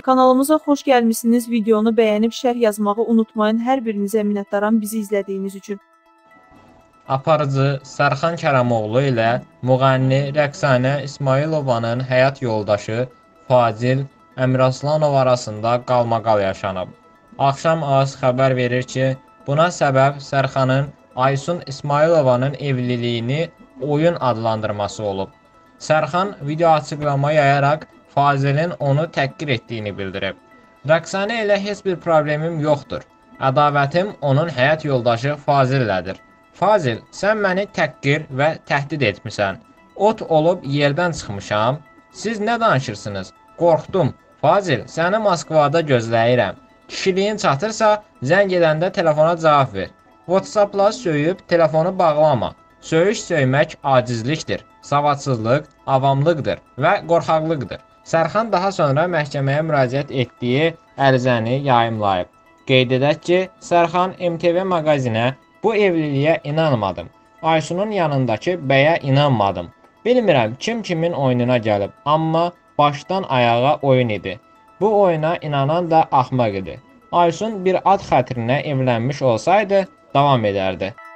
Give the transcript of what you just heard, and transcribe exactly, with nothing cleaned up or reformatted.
Kanalımıza xoş gəlmişsiniz. Videonu bəyənib şərh yazmağı unutmayın. Hər birinizə minnətdaram bizi izlədiyiniz üçün. Aparıcı Sərxan Kərəmoğlu ilə müğənni Rəqsanə İsmailovanın həyat yoldaşı Fazil Əmiraslanov arasında qalmaqal yaşanıb. Axşam A S xəbər verir ki, buna səbəb Sərxanın Aysun İsmailovanın evliliyini oyun adlandırması olub. Sərxan video açıqlama yayaraq Fazilin onu təhqir etdiyini bildirib. Rəqsanə ilə heç bir problemim yoxdur. Ədavətim onun həyat yoldaşı Fazillədir. Fazil, sən məni təhqir və təhdid etmisən. Ot olub yerdən çıxmışam. Siz nə danışırsınız? Qorxdum. Fazil, səni Moskvada gözləyirəm. Kişiliyin çatırsa, zəng edəndə telefona cavab ver. WhatsApp-la söyüb telefonu bağlama. Söyüş söymək acizlikdir, savadsızlıq, avamlıqdır və qorxaqlıqdır. Sərxan daha sonra məhkəməyə müraciət etdiyi ərizəni yayımlayıb. Qeyd edək ki, Sərxan M T V maqazinə bu evliliyə inanmadım. Aysunun yanındakı bəyə inanmadım. Bilmirəm kim kimin oyununa gəlib, amma başdan ayağa oyun idi. Bu oyuna inanan da axmaq idi. Aysun bir ad xətrinə evlənmiş olsaydı, davam edərdi.